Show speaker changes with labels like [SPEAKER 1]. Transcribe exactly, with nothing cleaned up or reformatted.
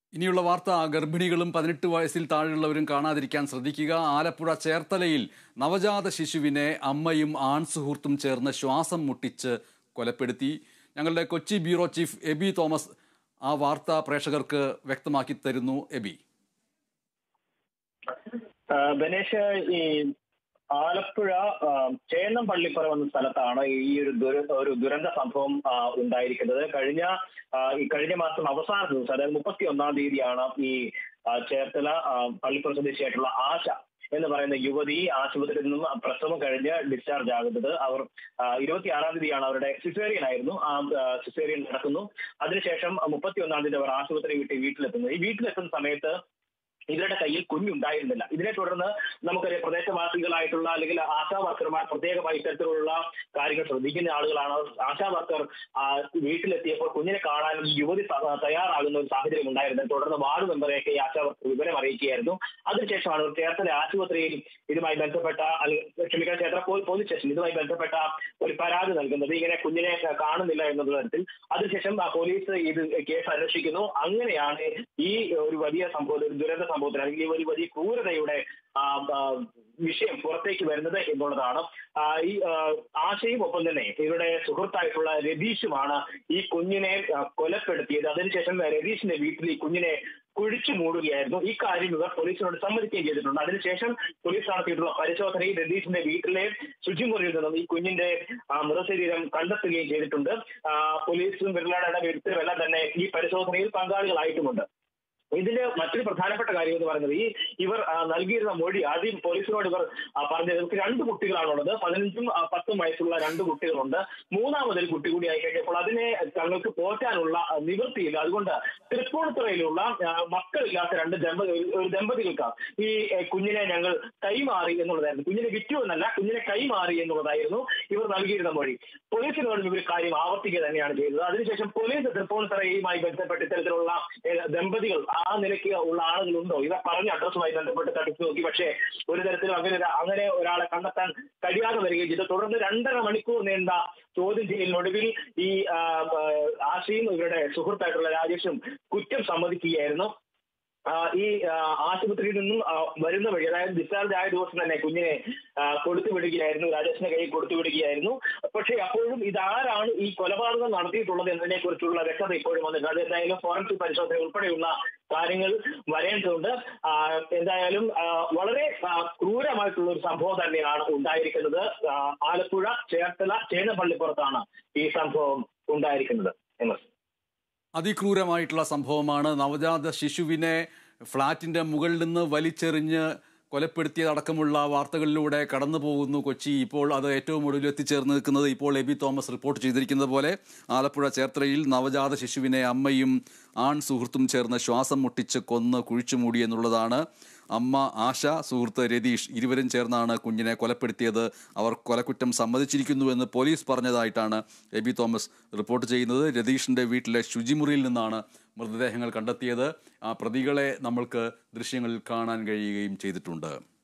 [SPEAKER 1] ഇനിയുള്ള വാർത്ത ഗർഭിണികളും പതിനെട്ട് വയസ്സിൽ താഴെയുള്ളവരും കാണാതിരിക്കാൻ ശ്രദ്ധിക്കുക. ആലപ്പുഴ ചേർത്തലയിൽ നവജാത ശിശുവിനെ അമ്മയും ആൺ സുഹൃത്തും ചേർന്ന് ശ്വാസം മുട്ടിച്ച് കൊലപ്പെടുത്തി. ഞങ്ങളുടെ കൊച്ചി ബ്യൂറോ ചീഫ് എബി തോമസ് ആ വാർത്ത പ്രേക്ഷകർക്ക് വ്യക്തമാക്കി തരുന്നു. എബി.
[SPEAKER 2] ഗണേഷ്, ഈ ആലപ്പുഴ ചേന്നം പള്ളിപ്പുറം എന്ന സ്ഥലത്താണ് ഈ ഒരു ദുര ഒരു ദുരന്ത സംഭവം ഉണ്ടായിരിക്കുന്നത്. കഴിഞ്ഞ ഈ കഴിഞ്ഞ മാസം അവസാന ദിവസം, അതായത് മുപ്പത്തി ഒന്നാം തീയതിയാണ് ഈ ചേർത്തല പള്ളിപ്പുറം സ്വദേശിയായിട്ടുള്ള ആശ എന്ന് പറയുന്ന യുവതി ആശുപത്രിയിൽ നിന്നും പ്രസവം കഴിഞ്ഞ് ഡിസ്ചാർജ് ആകുന്നത്. അവർ ഇരുപത്തി ആറാം തീയതിയാണ് അവരുടെ സിസേറിയൻ ആയിരുന്നു. ആ സിസേറിയൻ നടക്കുന്നു. അതിനുശേഷം മുപ്പത്തി ഒന്നാം തീയതി അവർ ആശുപത്രി വിട്ട് വീട്ടിലെത്തുന്നു. ഈ വീട്ടിലെത്തുന്ന സമയത്ത് ഇവരുടെ കയ്യിൽ കുഞ്ഞുണ്ടായിരുന്നില്ല. ഇതിനെ തുടർന്ന് നമുക്കറിയാം, പ്രദേശവാസികളായിട്ടുള്ള അല്ലെങ്കിൽ ആശാ വർക്കർമാർ പ്രത്യേകമായി ഇത്തരത്തിലുള്ള കാര്യങ്ങൾ ശ്രദ്ധിക്കുന്ന ആളുകളാണ്. ആശാ വർക്കർ വീട്ടിലെത്തിയപ്പോൾ കുഞ്ഞിനെ കാണാൻ ഈ യുവതി തയ്യാറാകുന്ന ഒരു സാഹചര്യം ഉണ്ടായിരുന്നത്. തുടർന്ന് വാർഡ് മെമ്പറെയൊക്കെ ഈ ആശാ വർക്കർ വിവരം അറിയിക്കുകയായിരുന്നു. അതിനുശേഷമാണ് ചേർത്തല ആശുപത്രിയിൽ ഇതുമായി ബന്ധപ്പെട്ട ക്ഷമിക്കാൻ ചേർത്തല പോലീസ് സ്റ്റേഷൻ ഇതുമായി ബന്ധപ്പെട്ട ഒരു പരാതി നൽകുന്നത്. ഇങ്ങനെ കുഞ്ഞിനെ കാണുന്നില്ല എന്നുള്ള തരത്തിൽ. അതിനുശേഷം പോലീസ് ഇത് കേസ് അന്വേഷിക്കുന്നു. അങ്ങനെയാണ് ഈ ഒരു വലിയ സംഭവം, ദുരന്ത സംഭവത്തിൽ അല്ലെങ്കിൽ ഒരു വലിയ ക്രൂരതയുടെ വിഷയം പുറത്തേക്ക് വരുന്നത് എന്നുള്ളതാണ്. ഈ ആശയും ഒപ്പം തന്നെ ഇവരുടെ സുഹൃത്തായിട്ടുള്ള രതീഷുമാണ് ഈ കുഞ്ഞിനെ കൊലപ്പെടുത്തിയത്. അതിനുശേഷം രതീഷിന്റെ വീട്ടിൽ ഈ കുഞ്ഞിനെ കുഴിച്ചു മൂടുകയായിരുന്നു. ഈ കാര്യം ഇവർ പോലീസിനോട് സമ്മതിക്കുകയും ചെയ്തിട്ടുണ്ട്. അതിനുശേഷം പോലീസ് നടത്തിയിട്ടുള്ള പരിശോധനയിൽ രതീഷിന്റെ വീട്ടിലെ ശുചിമുറിയിൽ നിന്നും ഈ കുഞ്ഞിന്റെ മൃതശരീരം കണ്ടെത്തുകയും ചെയ്തിട്ടുണ്ട്. പോലീസും വിരലാടയുടെ വ്യക്തികളും എല്ലാം തന്നെ ഈ പരിശോധനയിൽ പങ്കാളികളായിട്ടുമുണ്ട്. ഇതിന്റെ മറ്റൊരു പ്രധാനപ്പെട്ട കാര്യം എന്ന് പറയുന്നത്, ഈ ഇവർ നൽകിയിരുന്ന മൊഴി, ആദ്യം പോലീസിനോട് ഇവർ പറഞ്ഞത് ഇവർക്ക് രണ്ട് കുട്ടികളാണുള്ളത്. പതിനഞ്ചും പത്തും വയസ്സുള്ള രണ്ട് കുട്ടികളുണ്ട്. മൂന്നാമതൊരു കുട്ടി കൂടി ആയി കഴിഞ്ഞപ്പോൾ അതിനെ തങ്ങൾക്ക് പോറ്റാനുള്ള നിവൃത്തിയില്ല. അതുകൊണ്ട് തൃപ്പൂണിത്തുറയിലുള്ള മക്കളില്ലാത്ത രണ്ട് ദമ്പതി ഒരു ദമ്പതികൾക്ക് ഈ കുഞ്ഞിനെ ഞങ്ങൾ കൈമാറി എന്നുള്ളതായിരുന്നു. കുഞ്ഞിനെ വിറ്റു എന്നല്ല, കുഞ്ഞിനെ കൈമാറി എന്നുള്ളതായിരുന്നു ഇവർ നൽകിയിരുന്ന മൊഴി. പോലീസിനോട് ഇവർ കാര്യം ആവർത്തിക്കുക തന്നെയാണ് ചെയ്തത്. അതിനുശേഷം പോലീസ് തൃപ്പൂണിത്തുറയുമായി ബന്ധപ്പെട്ട് ഇത്തരത്തിലുള്ള ദമ്പതികൾ ആ നിലയ്ക്ക് ഉള്ള ആളുകളുണ്ടോ ഇവ പറഞ്ഞ അഡ്രസ്സുമായി ബന്ധപ്പെട്ട് തട്ടിച്ചു നോക്കി. പക്ഷേ ഒരു തരത്തിലും അങ്ങനെ അങ്ങനെ ഒരാളെ കണ്ടെത്താൻ കഴിയാതെ വരികയും ചെയ്തു. തുടർന്ന് രണ്ടര മണിക്കൂർ നീണ്ട ചോദ്യം ചെയ്യലിനൊടുവിൽ ഈ ആശയും ഇവരുടെ സുഹൃത്തായിട്ടുള്ള രാജേഷും കുറ്റം സമ്മതിക്കുകയായിരുന്നു. ഈ ആശുപത്രിയിൽ നിന്നും വരുന്ന വഴി, അതായത് ഡിസ്ചാർജ് ആയ ദിവസം തന്നെ കുഞ്ഞിനെ കൊടുത്തു വിടുകയായിരുന്നു, രാജേഷിന്റെ കയ്യിൽ കൊടുത്തു വിടുകയായിരുന്നു. പക്ഷേ അപ്പോഴും ഇതാരാണ് ഈ കൊലപാതകം നടത്തിയിട്ടുള്ളത് എന്നതിനെ കുറിച്ചുള്ള വ്യക്തത ഇപ്പോഴും വന്നിട്ടുണ്ട്. അത് എന്തായാലും ഫോറൻസിക് പരിശോധന ഉൾപ്പെടെയുള്ള കാര്യങ്ങൾ വരേണ്ടതുണ്ട്. എന്തായാലും വളരെ ക്രൂരമായിട്ടുള്ള ഒരു സംഭവം തന്നെയാണ് ഉണ്ടായിരിക്കുന്നത്. ആലപ്പുഴ ചേർത്തല ചേന്നപ്പള്ളിപ്പുറത്താണ് ഈ സംഭവം ഉണ്ടായിരിക്കുന്നത്. എം എസ്
[SPEAKER 1] അതിക്രൂരമായിട്ടുള്ള സംഭവമാണ്. നവജാത ശിശുവിനെ ഫ്ളാറ്റിന്റെ മുകളിൽ നിന്ന് വലിച്ചെറിഞ്ഞ് കൊലപ്പെടുത്തിയതടക്കമുള്ള വാർത്തകളിലൂടെ കടന്നു പോകുന്നു കൊച്ചി. ഇപ്പോൾ അത് ഏറ്റവും ഒടുവിൽ എത്തിച്ചേർന്ന് നിൽക്കുന്നത്, ഇപ്പോൾ എബി തോമസ് റിപ്പോർട്ട് ചെയ്തിരിക്കുന്നത് പോലെ, ആലപ്പുഴ ചേർത്തലയിൽ നവജാത ശിശുവിനെ അമ്മയും ആൺ സുഹൃത്തും ചേർന്ന് ശ്വാസം മുട്ടിച്ച് കൊന്ന് കുഴിച്ചുമൂടി എന്നുള്ളതാണ്. അമ്മ ആശ, സുഹൃത്ത് രതീഷ്, ഇരുവരും ചേർന്നാണ് കുഞ്ഞിനെ കൊലപ്പെടുത്തിയത്. അവർ കൊലക്കുറ്റം സമ്മതിച്ചിരിക്കുന്നുവെന്ന് പോലീസ് പറഞ്ഞതായിട്ടാണ് എബി തോമസ് റിപ്പോർട്ട് ചെയ്യുന്നത്. രതീഷിൻ്റെ വീട്ടിലെ ശുചിമുറിയിൽ നിന്നാണ് മൃതദേഹങ്ങൾ കണ്ടെത്തിയത്. ആ പ്രതികളെ നമ്മൾക്ക് ദൃശ്യങ്ങളിൽ കാണാൻ കഴിയുകയും ചെയ്തിട്ടുണ്ട്.